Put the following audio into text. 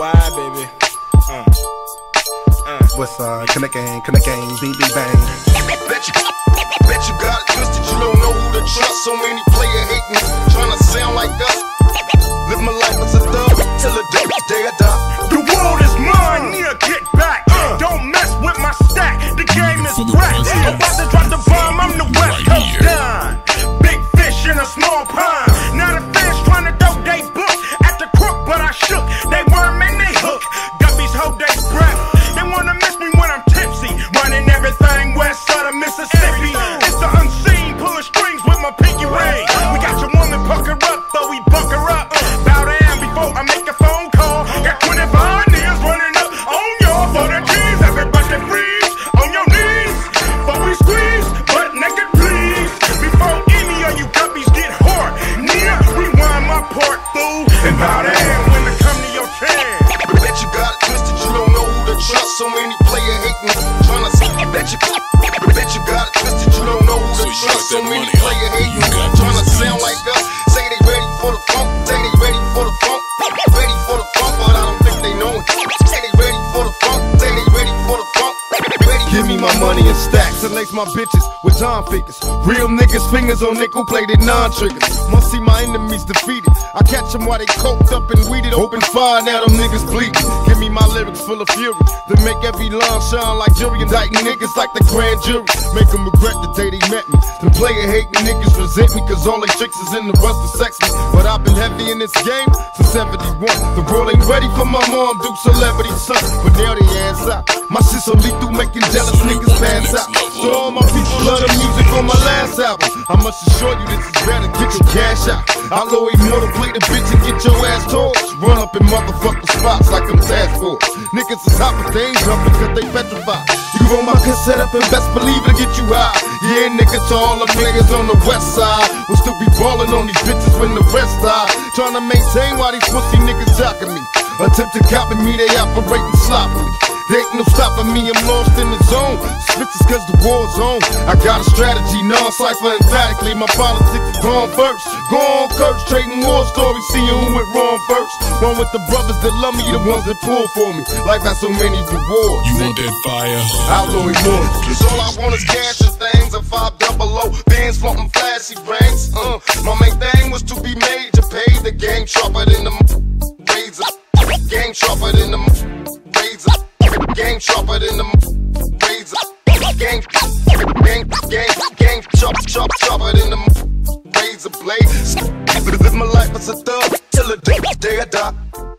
Worldwide, baby. What's connect gang, bing bing bang. Bet you got it twisted, you don't know who to trust. So many player hating, trying to sound like us. Live my life as a thug till the day I die. The world is mine, Nia, get back. Don't mess with my stack, the game is whack. I'm about to drop the bomb, I'm the West Coast Don. Big fish in a small pond. Now the fish trying to throw they book at the crook, but I shook. They worm and they hook. Guppies hold they breath. They wanna miss me when I'm tipsy. Running everything west side of Mississippi. It's the unseen, pulling strings with my pinky ring. We got your woman pucker up, though we buck her up. Bow down before I make a phone call. Got 25 niggas running up on y'all for the cheese. Everybody freeze on your knees. But we squeeze, butt naked please. Before any of you guppies get hard, Nia, rewind my part, fool. And bow down when it come to your chance. Bet you got it twisted, you don't know who to trust. So many player hating, trying to bet you got it twisted, you don't know who to trust. So many player hating, trying to sound like us. Say they ready for the funk, say they ready for the funk, ready for the funk, but I don't think they know it. Say they ready for the funk, say they ready for the funk. Give me my money in stacks and lace my bitches with John figures. Real niggas fingers on nickel plated non-triggers. Must see my enemies defeated. I catch them while they coked up and weeded. Open fire, now them niggas bleeding. Give me my lyrics full of fury to make every line shine like jury. Indicting niggas like the grand jury. Make them regret the day they met me. Them player hating niggas resent me cause all they tricks is in the rust to sex me. But I've been heavy in this game since 71. The world ain't ready for my mom, do celebrity son. But now they ass out. My shit so lethal, making jealous niggas pass out. So all my people love the music on my last album. I must assure you this is better, get your cash out. I'll always more to play the bitch and get your ass torched. Run up in motherfucking spots like I'm task force. Niggas is hot but they ain't jumping cause they petrified. You roll my cassette up and best believe it'll get you high. Yeah nigga, to all the players on the west side, we'll still be ballin' on these bitches when the rest die. Trying to maintain while these pussy niggas jockin' me. Attempt to copy me, they operating sloppily. There ain't no stopping me, I'm lost in the zone. Switches cause the war's on. I got a strategy, non-cipher emphatically. My politics is gone first. Go on curse, trading war stories, seeing who went wrong first. One with the brothers that love me, the ones that pull for me. Life has so many rewards. You want that fire? Outlaw immortal. Cause all I want is cash and things. A 500, bands flaunting flashy brains. My main thing was to be made to pay the game sharper than the razor. Game sharper than the razor. Game sharper than the razor. Game sharper than the razor blade. Live my life as a thug till the day I die.